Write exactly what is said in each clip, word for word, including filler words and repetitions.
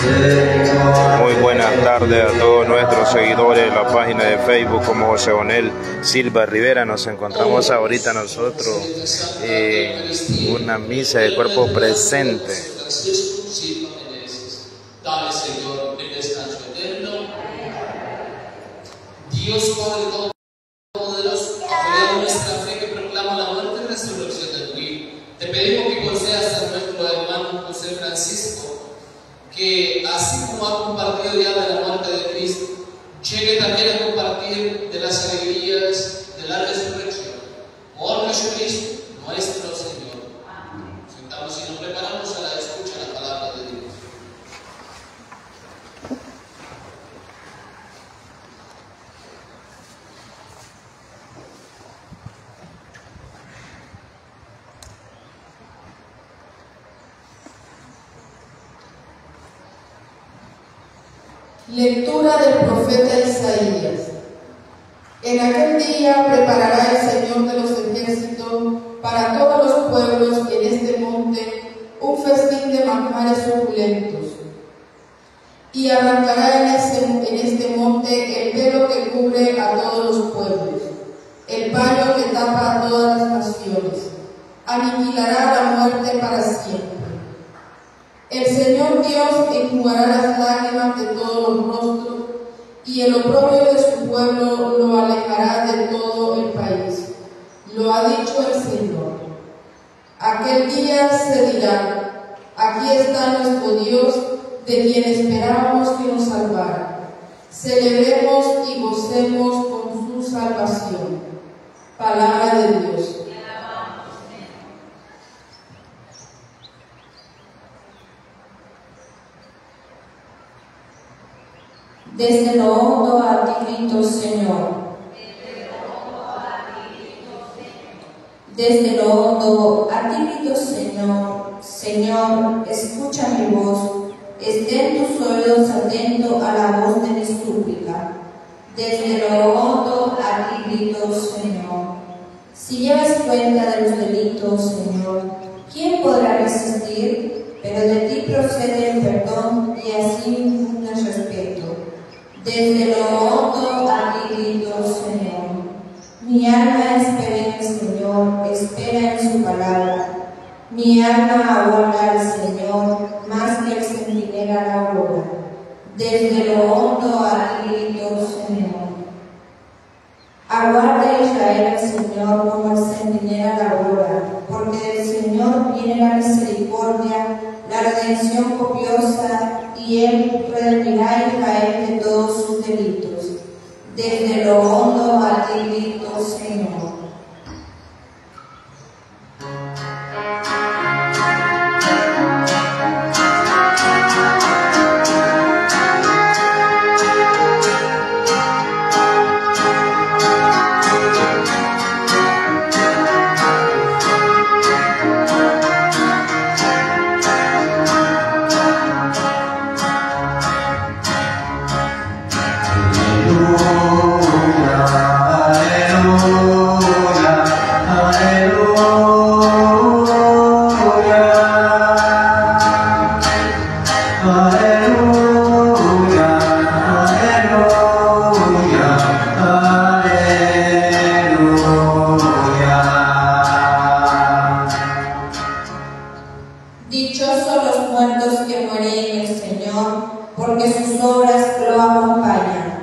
Muy buenas tardes a todos nuestros seguidores de la página de Facebook como José Bonel Silva Rivera. Nos encontramos ahorita nosotros en una misa de cuerpo presente. Dale, Señor, el descanso eterno. Dios Padre Todopoderoso, apoyando nuestra fe que proclama la muerte y resurrección de tu Hijo, te pedimos que concedas a nuestro hermano José Francisco, que así como ha compartido ya de la muerte de Cristo, llegue también a compartir de las alegrías de la resurrección. Por Jesucristo, nuestro Señor. Sentamos y nos preparamos a la escucha de la palabra de Dios. Lectura del profeta Isaías. En aquel día preparará el Señor de los ejércitos para todos los pueblos en este monte un festín de manjares suculentos. Y arrancará en, ese, en este monte el velo que cubre a todos los pueblos, el paño que tapa a todas las naciones. Aniquilará la muerte para siempre. El Señor Dios enjugará las lágrimas de todos los rostros, y el oprobio de su pueblo lo alejará de todo el país. Lo ha dicho el Señor. Aquel día se dirá: aquí está nuestro Dios, de quien esperábamos que nos salvara. Celebremos y gocemos con su salvación. Palabra de Dios. Desde lo hondo a ti grito, Señor. Desde lo hondo a ti grito, Señor. Señor, escucha mi voz. Estén tus oídos atentos a la voz de mi súplica. Desde lo hondo a ti grito, Señor. Si llevas cuenta de los delitos, Señor, ¿quién podrá resistir? Pero de ti procede el perdón y así infundas respeto. Desde lo hondo a ti grito, Señor. Mi alma espera en el Señor, espera en su palabra. Mi alma aguarda al Señor, más que el centinela la aurora. Desde lo hondo a ti grito, Señor. Aguarda Israel al Señor como el centinela la aurora, porque del Señor viene la misericordia, la redención copiosa, y Él redimirá a Israel de todos sus delitos. Desde lo hondo a ti grito, Señor. Dichosos los muertos que mueren en el Señor, porque sus obras lo acompañan.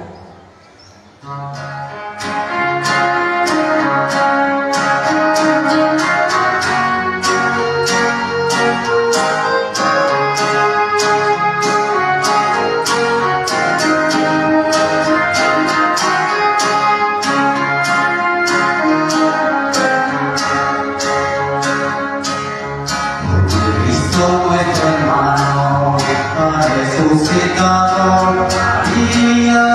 Nuestro hermano ha resucitado, María,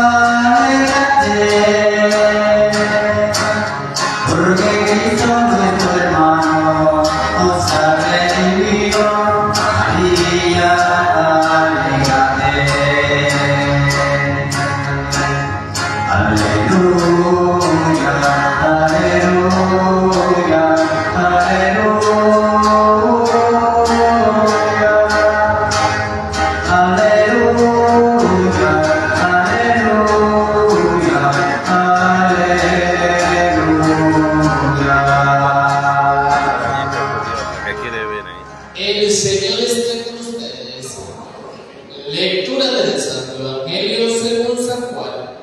alégrate, porque Cristo nuestro hermano nos ha redimido, María, alégrate. Aleluya, aleluya, aleluya. Aleluya. esté con ustedes. Lectura del Santo Evangelio según San Juan.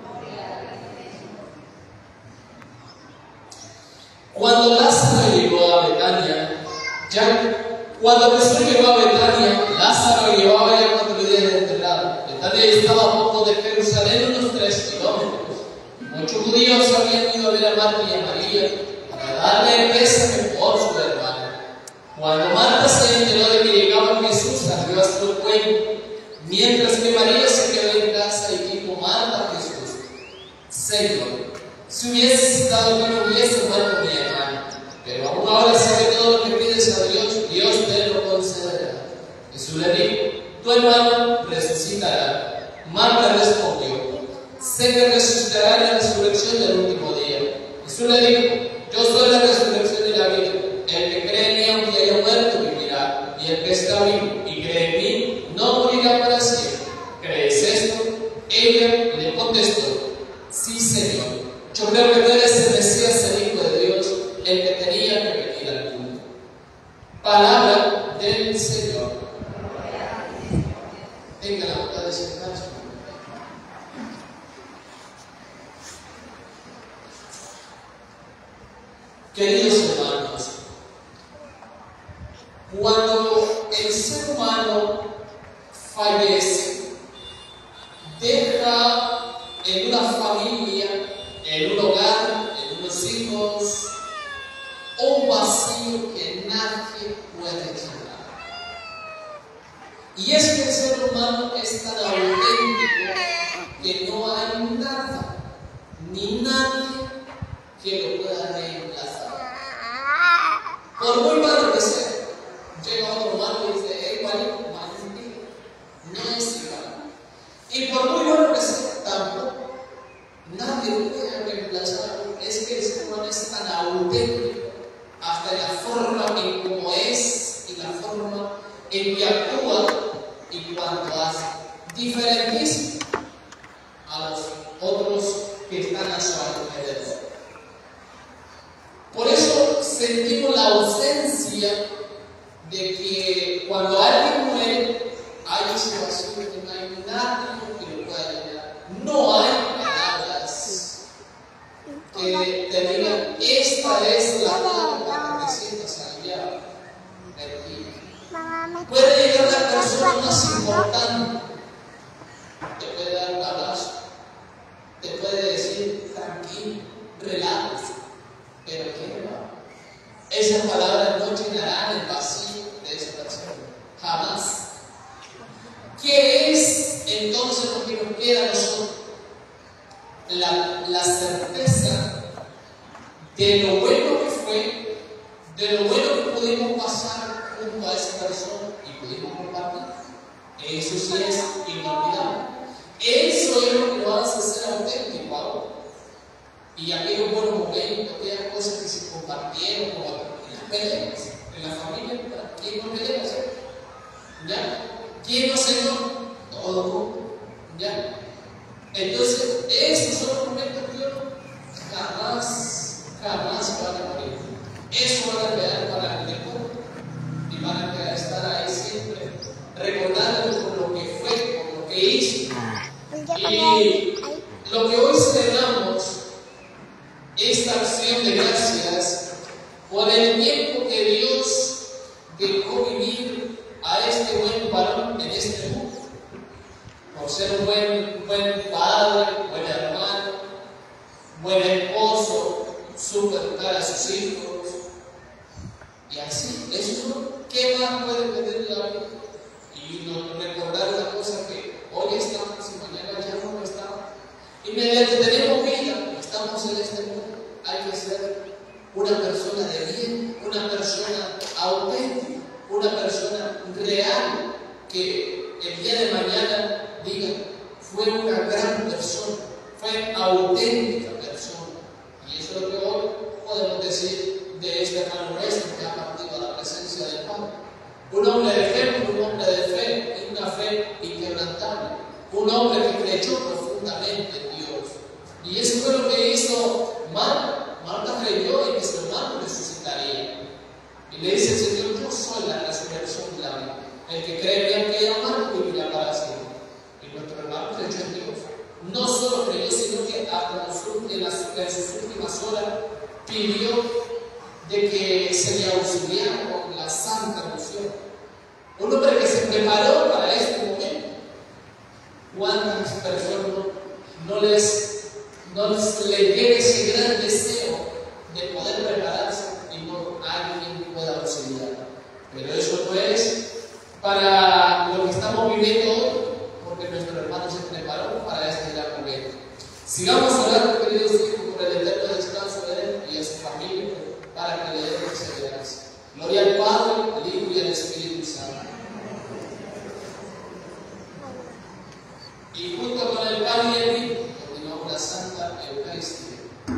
Cuando Lázaro llegó a Betania, ya cuando Jesús llegó a Betania, Lázaro llevaba ya cuatro días de enterrado. Betania estaba a poco de Jerusalén, unos tres kilómetros. Muchos judíos habían ido a ver a Marta y a María para darle pésame por su hermano. Cuando Marta se enteró de que llegaba Jesús, salió a su encuentro, mientras que María se quedó en casa y dijo Marta a Jesús: Señor, si hubieses estado que no hubiese muerto mi hermano, pero aún ahora sabe todo lo que pides a Dios, Dios te lo concederá. Jesús le dijo: tu hermano resucitará. Marta respondió: sé que resucitará en la resurrección del último día. Jesús le dijo: yo soy la resurrección y la vida. El que cree en mí, aunque haya muerto, vivirá. Y el que está vivo y cree en mí, no morirá para siempre. ¿Crees esto? Ella le contestó: sí, Señor. Yo creo que tú eres el Mesías, el Hijo de Dios, el que tenía que venir al mundo. Palabra del Señor. Tenga la bondad de sentarse. Queridos hermanos, cuando el ser humano fallece, deja en una familia, en un hogar, en unos hijos, un vacío que nadie puede llenar. Y es que el ser humano es tan auténtico que no hay nada, ni nadie que lo pueda reemplazar. Por muy malo que sea, llega otro humano y dice: es igualito, maldito, no es igual. Y por muy bueno que sea, tampoco nadie lo puede reemplazar. Es que el ser humano es tan auténtico, hasta en la forma en cómo es y la forma en que actúa y cuando hace, diferentísimo a los otros que están a su alrededor. Por eso sentimos la ausencia de que cuando alguien muere hay ese vacío que no hay nadie que lo pueda llenar. No hay palabras que te digan: esta es la forma para que te sientas aliviado, perdido. Puede llegar la persona más importante, te puede dar un abrazo, te puede decir: tranquilo, relájate. Pero ¿qué no? Esas palabras no llenarán el vacío de esa persona. Jamás. ¿Qué es entonces lo que nos queda a nosotros? La, la certeza de lo bueno que fue, de lo bueno que pudimos pasar junto a esa persona y pudimos compartir. Eso sí es inolvidable. Eso es lo que nos hace ser auténticos ahora. Y aquellos buenos momentos, aquellas cosas que se compartieron, como en las peleas, en la familia, ¿quién no peleas? ¿Ya? ¿Quién no se dio? Todo el mundo. ¿Ya? Entonces, esos son los momentos que uno jamás, jamás van a morir. Eso van a quedar para el mejor y van a quedar, estar ahí siempre, recordándonos por lo que fue, por lo que hizo. Y lo que hoy celebramos, esta acción de gracias por el tiempo que Dios dejó vivir a este buen varón en este mundo, por ser un buen, buen padre, buen hermano, buen esposo, supo educar a sus hijos, y así, eso es lo que más puede pedir la vida. Y nos recordar una cosa: que hoy estamos y mañana ya no estamos, y mediante tenemos vida, estamos en este mundo. Hay que ser una persona de bien, una persona auténtica, una persona real, que el día de mañana diga: fue una gran persona, fue auténtica persona. Y eso es lo que hoy podemos decir de este hermano nuestro que ha partido a la presencia del Padre. Un hombre de ejemplo, un hombre de fe, y una fe inquebrantable, un hombre que creyó profundamente en Dios. Y eso fue lo que hizo Marta. Marta creyó en que su hermano resucitaría. Y le dice el Señor: yo soy la resurrección y la vida. El que cree en aquella mano vivirá para siempre. Y nuestro hermano creyó en Dios. No solo creyó, sino que hasta en, las, en sus últimas horas pidió de que se le auxiliara con la santa unción. Un hombre que se preparó para este momento. ¿Cuántas personas no les, no les le llegue ese gran deseo de poder prepararse y no alguien pueda auxiliar? Pero eso no es para lo que estamos viviendo hoy, porque nuestro hermano se preparó para este gran momento. Sigamos orando, queridos hijos, por el eterno descanso de él y a su familia, para que le dé perseverancia. Gloria al Padre, al Hijo y al Espíritu Santo. Y junto con el pan y el vino, continuamos la Santa Eucaristía.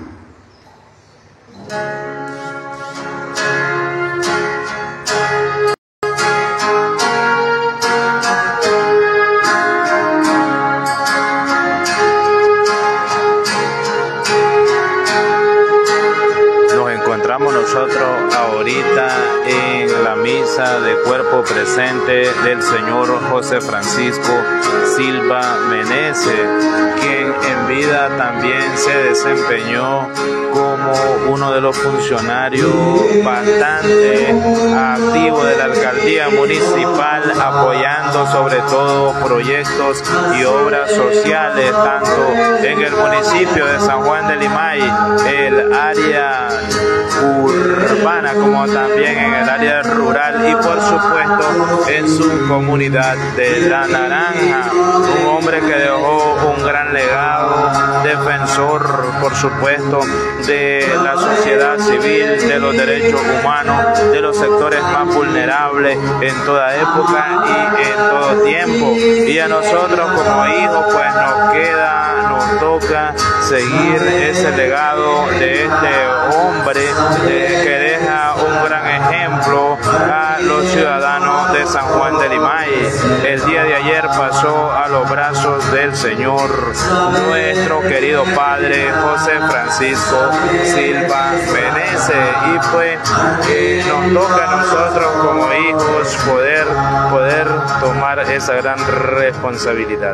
Nosotros ahorita en la misa de cuerpo presente del señor José Francisco Silva Meneses, quien en vida también se desempeñó como uno de los funcionarios bastante activos de la alcaldía municipal, apoyando sobre todo proyectos y obras sociales tanto en el municipio de San Juan de Limay, el área urbana como también en el área rural y por supuesto en su comunidad de La Naranja, un hombre que dejó un gran legado, defensor por supuesto de la sociedad civil, de los derechos humanos, de los sectores más vulnerables en toda época y en todo tiempo. Y a nosotros como hijos pues nos queda, nos toca seguir ese legado de este hombre eh, que deja un gran ejemplo a los ciudadanos de San Juan de Limay. El día de ayer pasó a los brazos del Señor nuestro querido Padre José Francisco Silva Meneses y pues eh, nos toca a nosotros como hijos poder, poder tomar esa gran responsabilidad.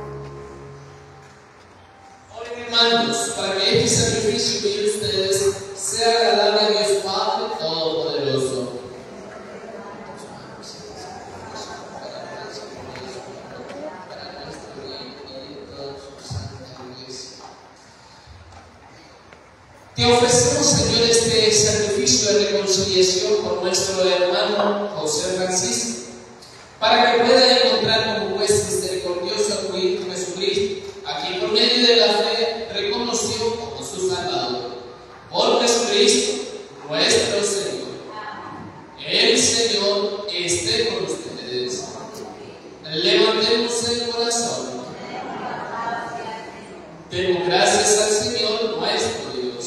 Hermanos, para que este sacrificio de ustedes sea agradable a Dios Padre Todopoderoso. Te ofrecemos, Señor, este sacrificio de reconciliación por nuestro hermano José Francisco, para que pueda encontrar como juez misericordioso a tu Hijo Jesucristo, a quien por medio de la fe reconoció como su Salvador. Por Jesucristo, nuestro Señor. El Señor esté con ustedes. Levantemos el corazón. Demos gracias al Señor nuestro Dios.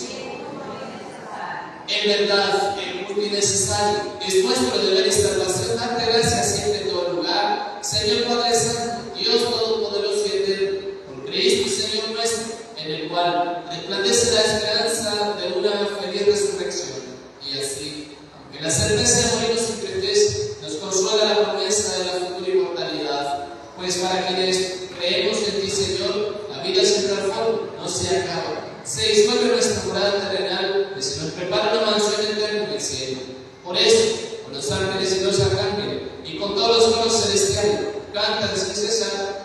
En verdad, es muy necesario. Es nuestro deber y salvación darte gracias siempre en todo lugar. Señor Padre Santo, Dios Todopoderoso y Eterno, por Cristo Señor nuestro, en el cual resplandece la esperanza de una feliz resurrección. Y así, aunque la certeza de morir nos entristece, nos consuela la promesa de la futura inmortalidad. Pues para quienes creemos en ti, Señor, la vida sin transformo no se acaba. Se disuelve nuestra morada terrenal y se nos prepara una mansión eterna en el cielo. Por eso, con los ángeles y los arcángeles y con todos los coros celestiales, cantan sin cesar